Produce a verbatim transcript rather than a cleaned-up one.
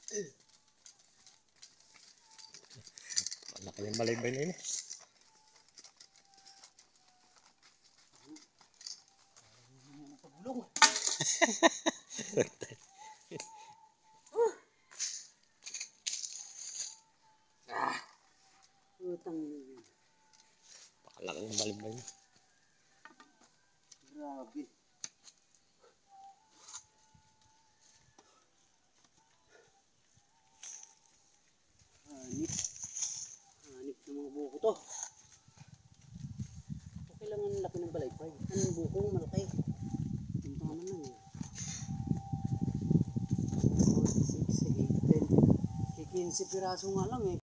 Malaki yung balaybay na yun eh. Pagulong. Ah. Utang. Pakalaki yung balaybay na. Grabe. Hanip. Hanip ng mga buko to. Okay lang ang laki ng balaybay. Ang buko malaki. Tama lang eh. four, six, eight, ten. Kikinsi piraso nga lang eh.